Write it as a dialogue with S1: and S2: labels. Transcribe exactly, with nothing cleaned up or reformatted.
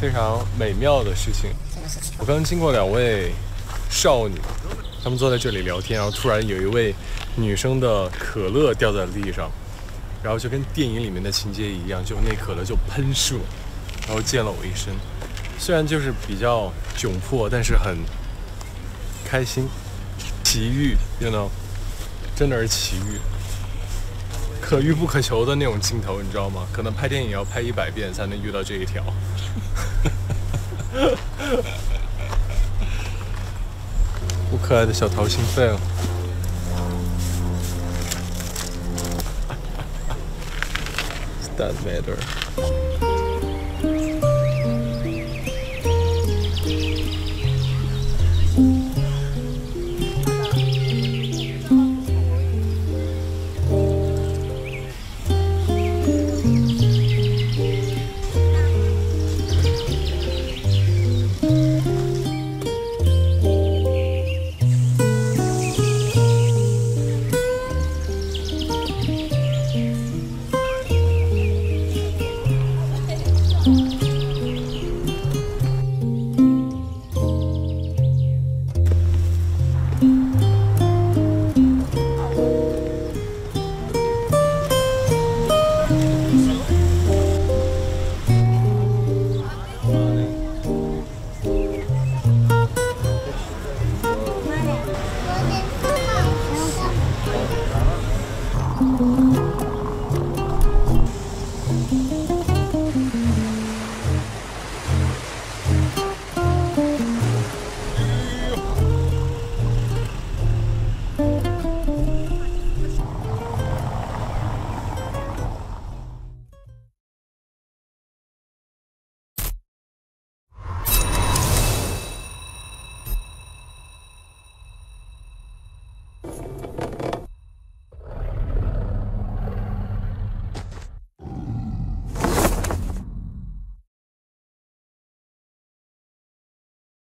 S1: 非常美妙的事情。我刚经过两位少女，她们坐在这里聊天，然后突然有一位女生的可乐掉在地上，然后就跟电影里面的情节一样，就那可乐就喷射，然后溅了我一身。虽然就是比较窘迫，但是很开心，奇遇 ，you know， 真的是奇遇。可遇不可求的那种镜头，你知道吗？可能拍电影要拍一百遍才能遇到这一条。我可爱的小桃心肺了。Does that matter?